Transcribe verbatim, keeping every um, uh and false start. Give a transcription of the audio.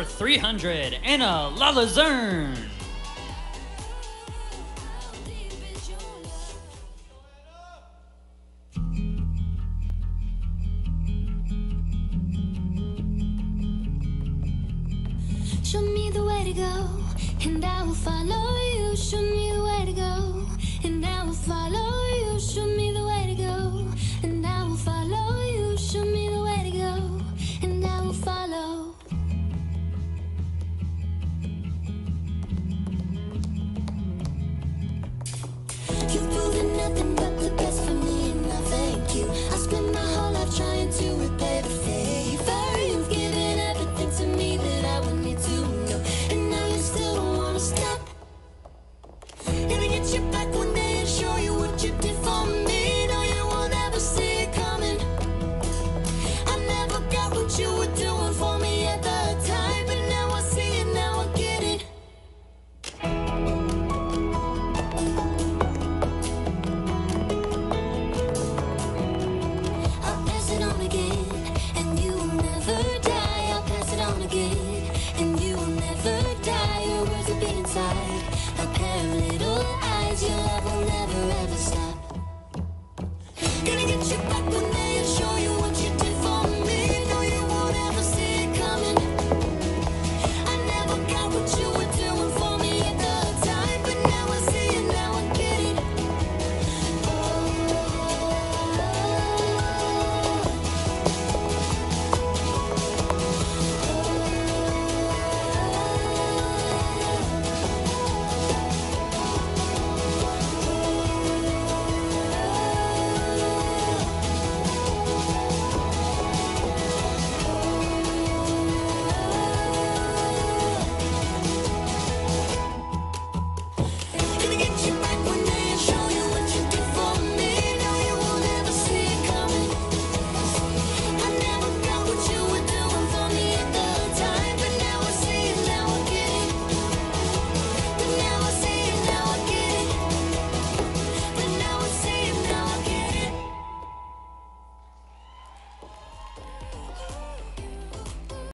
three hundred, Anna Lalazerne. Show me the way to go, and I will follow you. Show me the way to go, and I will follow you. Show me